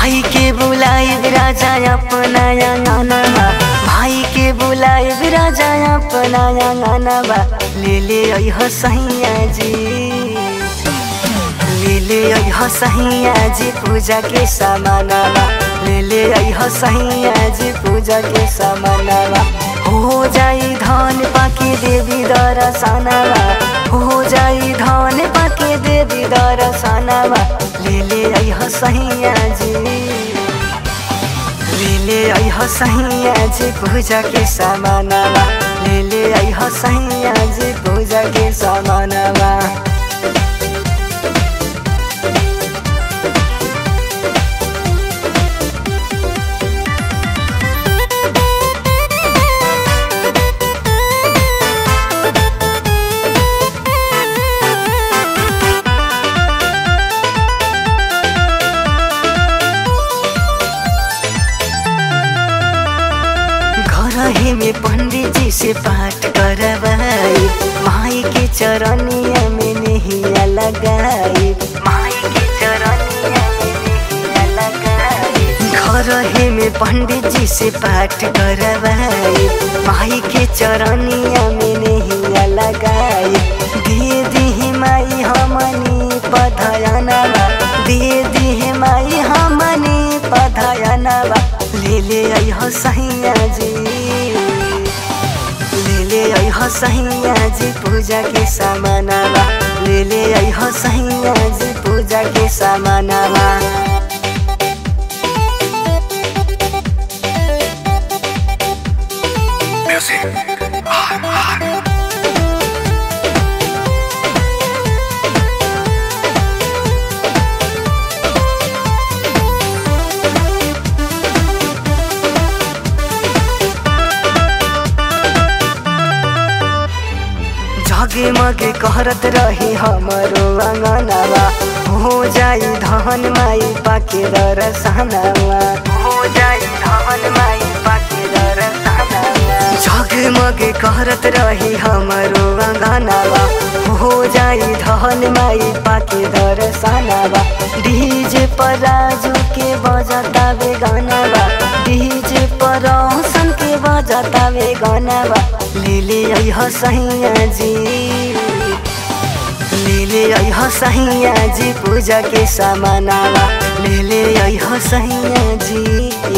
भाई के बुलाए राजा अपना आंगनवा, भाई के बुलाए राजा अपना आंगनवा। ले ले अइह सैया जी, ले ले अइह सैया जी पूजा के सामानवा। ले ले अइह सैया जी पूजा के सामानवा। हो जाई धान पाके देवी दर्शनवा, हो जाई धान पाके देवी दर्शनवा। ले ले अइह सैया जी, ले ले अइह सैया जी पूजा के सामानवा। ले ले अइह सैया जी पूजा के सामानवा। रहे में पंडित जी से पाठ करवाई, माई के चरनिया में नैया लगाई, माई के चरनिया में नैया लगाई। घर में पंडित जी से पाठ करवाई, माई के चरनिया में नैया लगाई। दे दी माई हमनी पधयनवा, दे दी माई हमनी पधयनवा। ले ले अइह सैया जी, ले ले अइह सैया जी पूजा के सामानवा। ले ले अइह सैया जी पूजा के सामानवा। जगे मगे कहरत रही हमरो आंगनवा। हो जाई धान माई पाके दर्शनवा, हो जाई धान माई पाके दर्शनवा। जगे मगे कहरत रही हमरो आंगनवा। हो जाई धान माई पाके दर्शनवा। डीजे पर राजू के बजतावे गानवा, डीजे पर रोशन के बजतावे गानवा। ले ले अइह सैया जी, ले ले अइह सैया जी पूजा के सामानवा। ले ले अइह सैया जी।